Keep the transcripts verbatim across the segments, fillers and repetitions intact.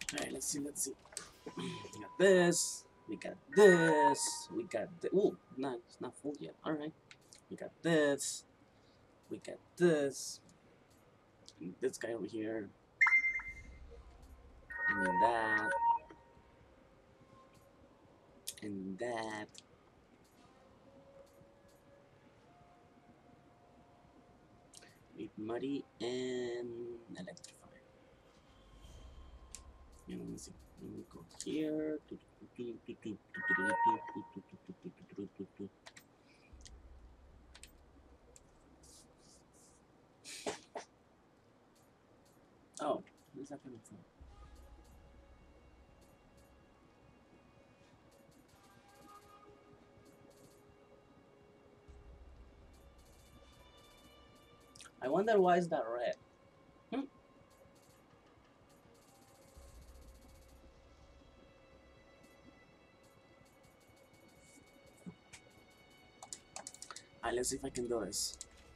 Alright, let's see, let's see. We got this. We got this. We got the ooh, not it's not full yet. Alright. We got this. We got this. And this guy over here. And then that. And that. Make muddy and electrify. And let me see. Let me go here. Oh, where's that coming from? I wonder why is that red? Hmm? Alright, let's see if I can do this.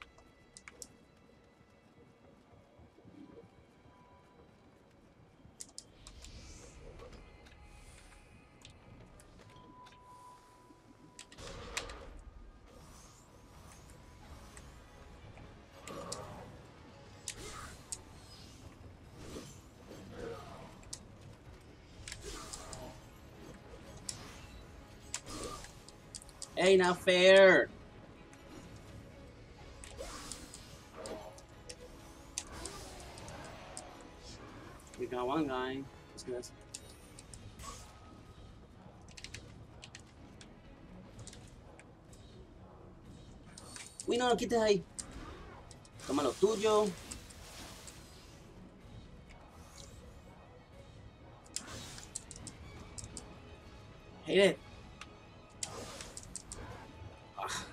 Hey, not fair! We got one guy. Let's do this. Uy, no, no quites ahí. Toma lo tuyo. Hate it. Ah.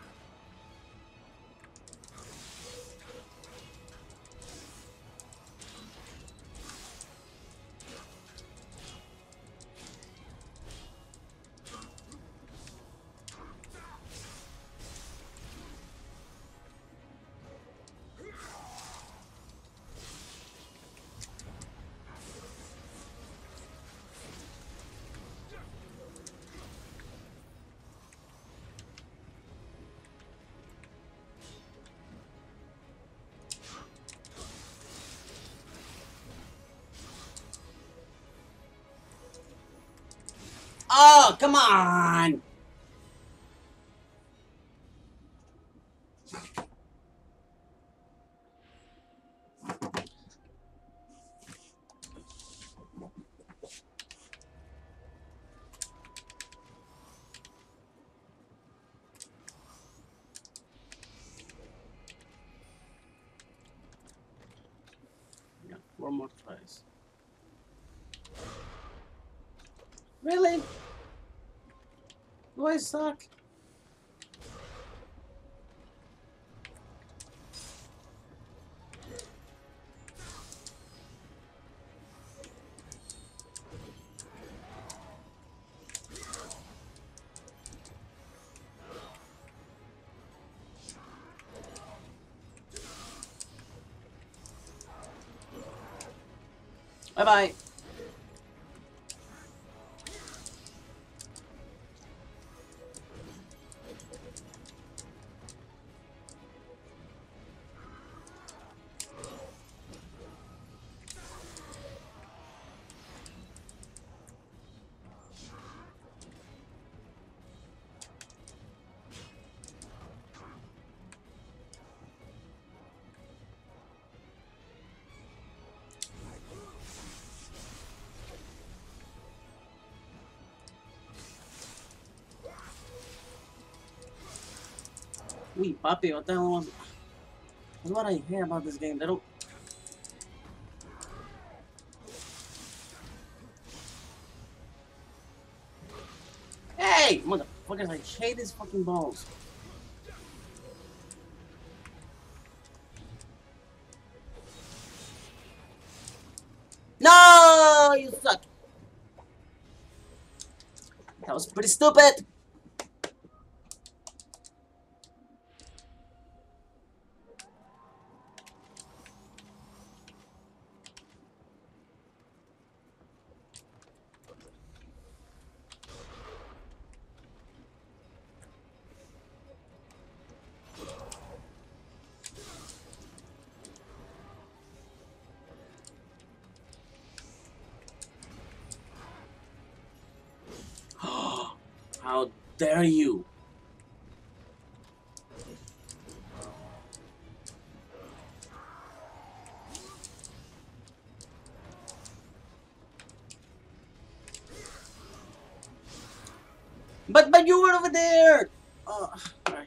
Oh, come on! Yeah, four more tries. Really? Do I suck? Bye bye. Uy, papi, what the hell was... That's what I hear about this game. They don't... Hey! Motherfuckers, I hate these fucking balls. No! You suck! That was pretty stupid! How dare you? But but you were over there. Oh, alright.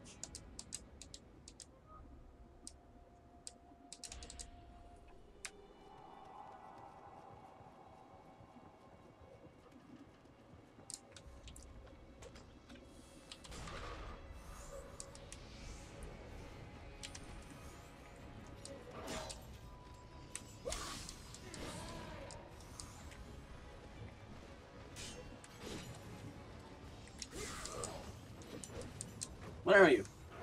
Where are you?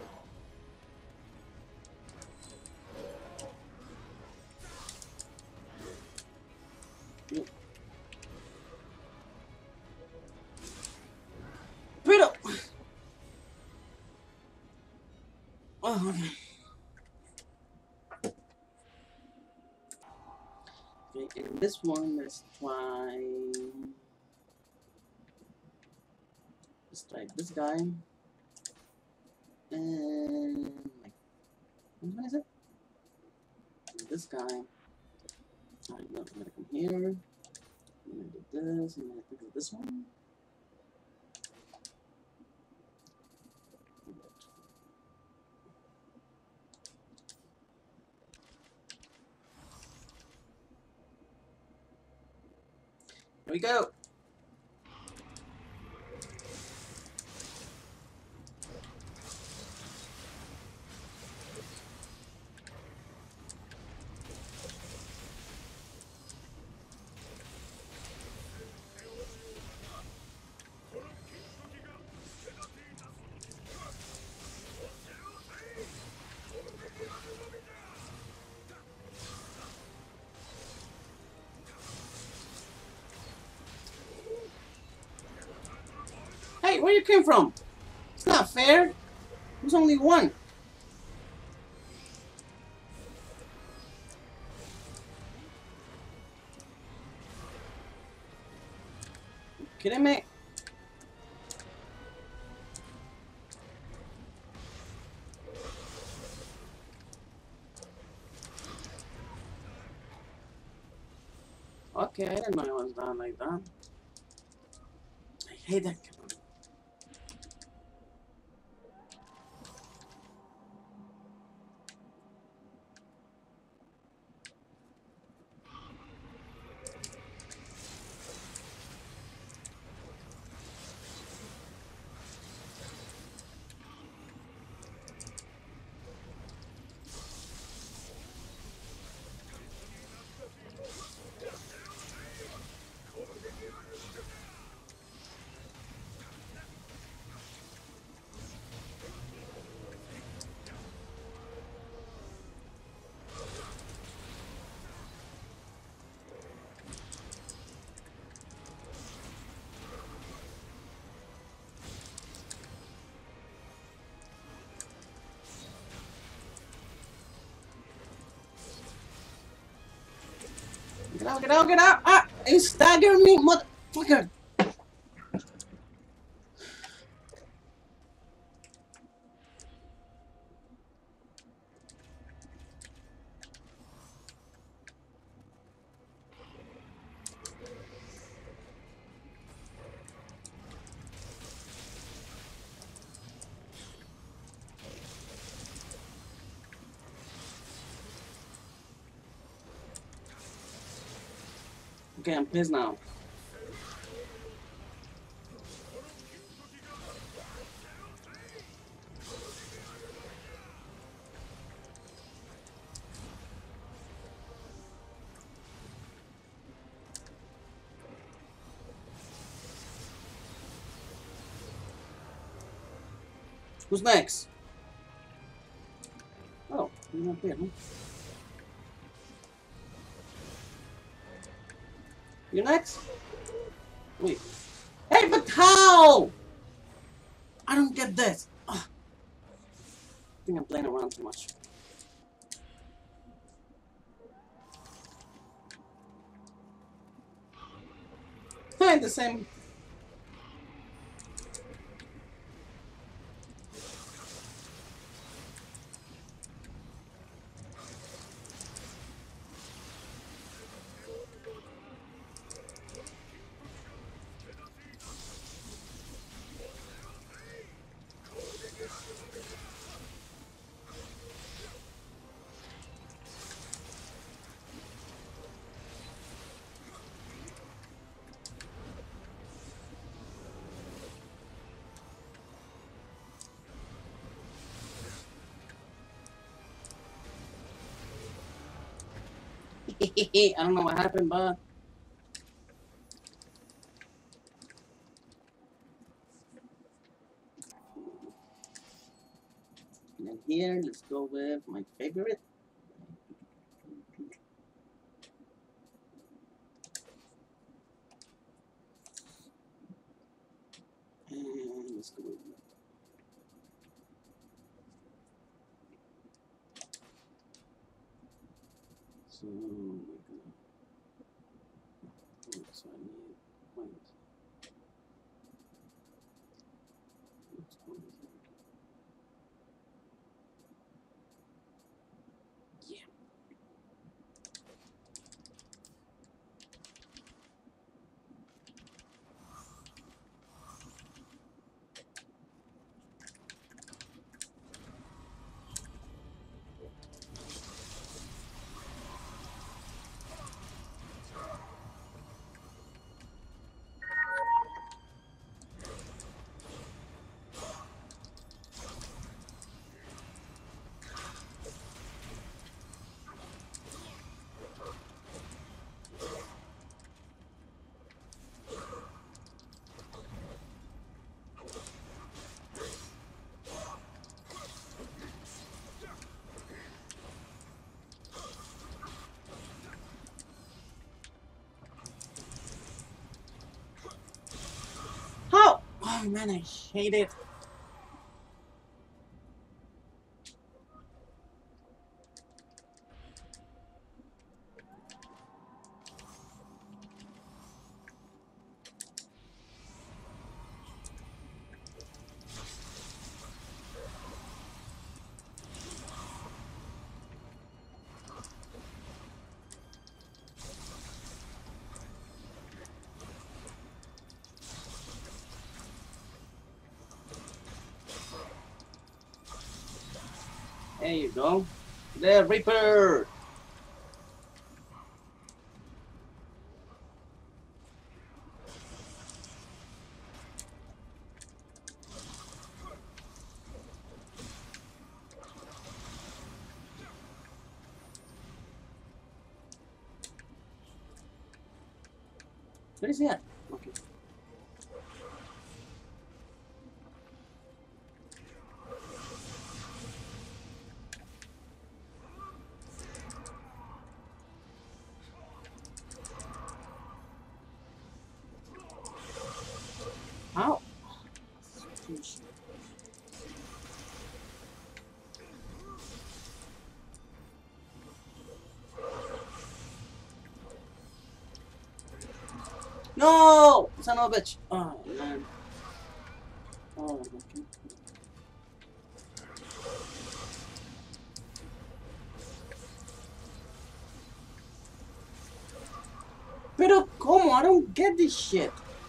Pito! Oh, okay. Okay, and this one, let's try. Let's try this guy. And like, which one is it? This guy. Alright, no, I'm gonna come here. I'm gonna do this. I'm gonna think of this one. Here we go. Hey, where you came from? It's not fair. There's only one. You kidding me? Okay, I didn't know it was done like that. I hate that kind of. Get out, get out, get out! Ah! You staggered me, motherfucker! Okay, I'm pissed now. Who's next? Oh, you're not there, huh? You're next? Wait. Hey, but how? I don't get this. Ugh. I think I'm playing around too much. Hey, the same. I don't know what happened, but and then here, let's go with my favorite. And let's go with so we're gonna so I need point. Let's go with that. Yeah. How? Oh man, I hate it. There you go. The Reaper! Where is he at? Okay. How? No! Son of a bitch! Oh man. Oh, okay. Pero como? I don't get this shit.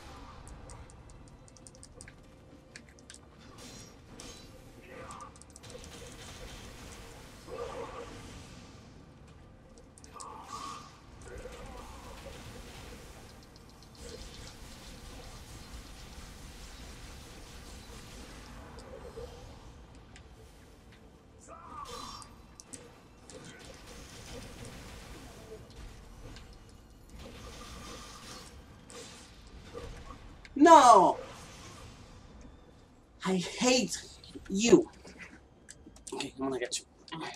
No! I hate you. Okay, I'm gonna get you.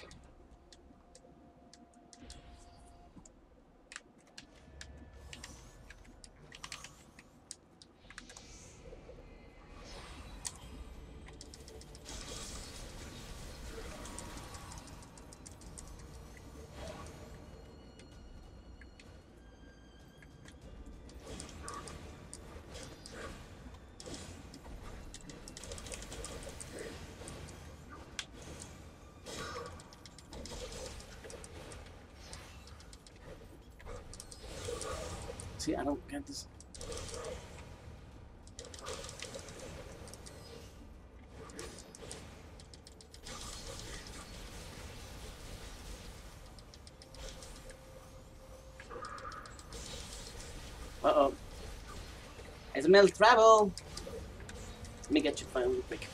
See, I don't get this. Uh-oh. I smell trouble. Let me get you fine real quick.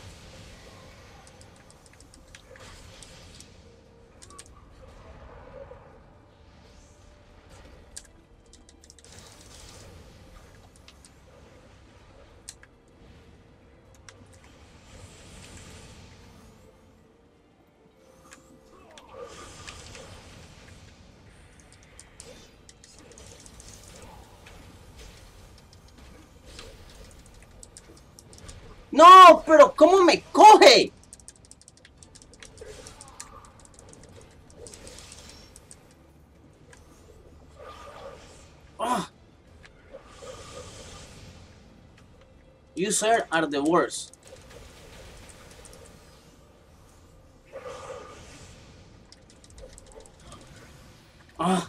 No, pero ¿cómo me coge? Oh, you sir are the worst. Oh.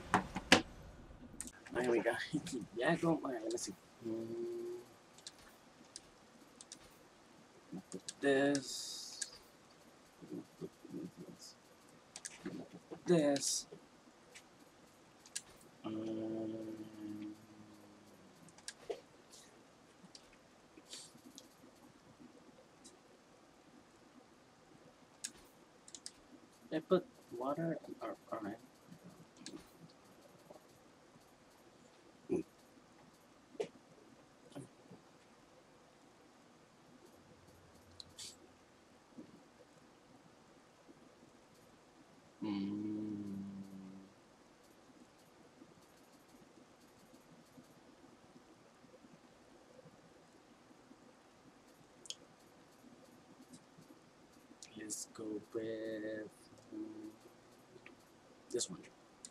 There we go. Yeah, go. Alright, let's see. Mm, put this. Put this. Put this. Um, I put water. Or, alright. Mm, let's go with mm, this one.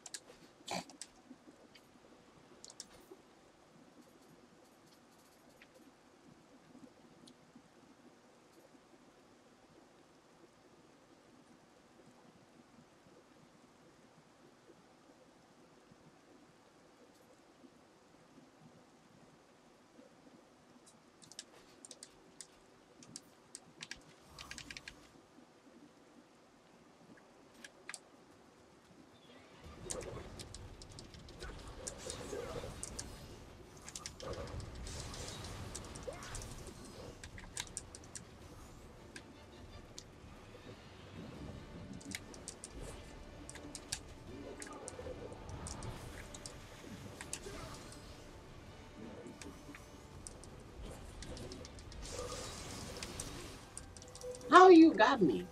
How you got me?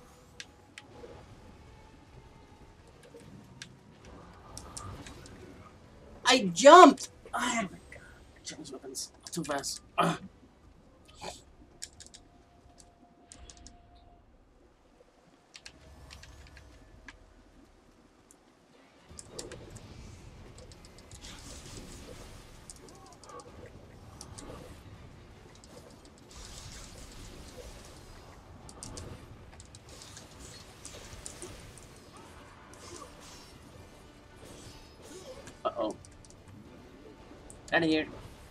I jumped! Oh my god. I changed weapons too fast. Ugh. Uh-oh. Out of here.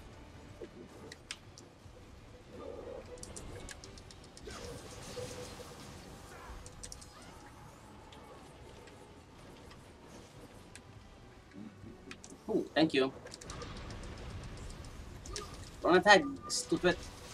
Ooh, thank you. Don't attack, stupid.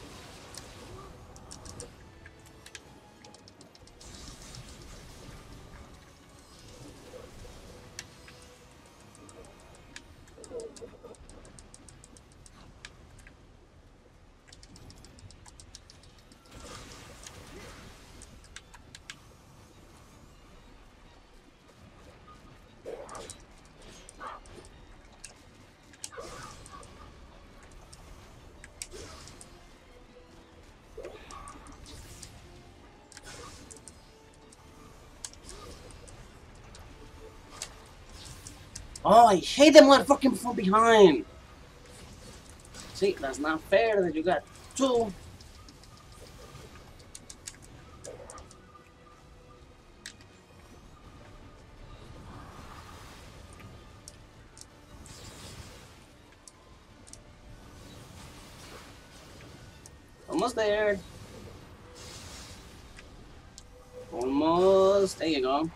Oh, I hate them motherfucking from behind. See, that's not fair that you got two. Almost there. Almost. There you go.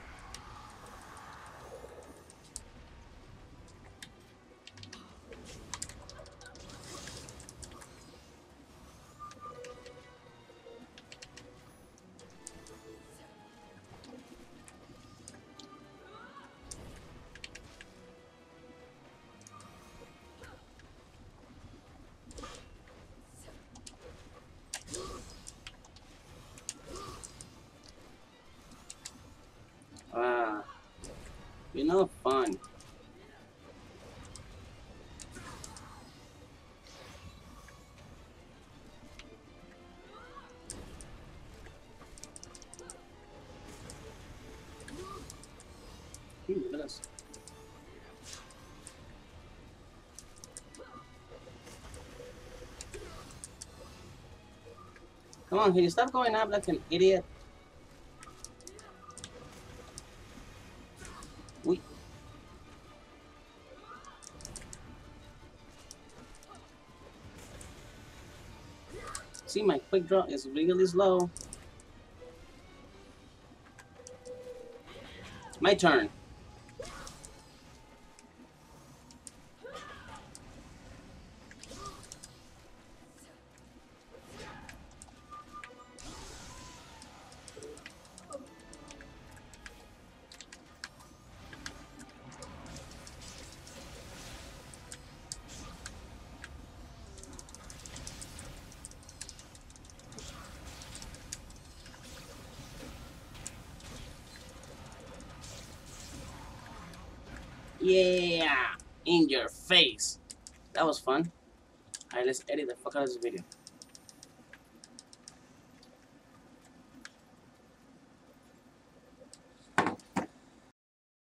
this. Come on, can you stop going up like an idiot? We. See, my quick draw is really slow. My turn. Yeah, in your face. That was fun. Alright, let's edit the fuck out of this video.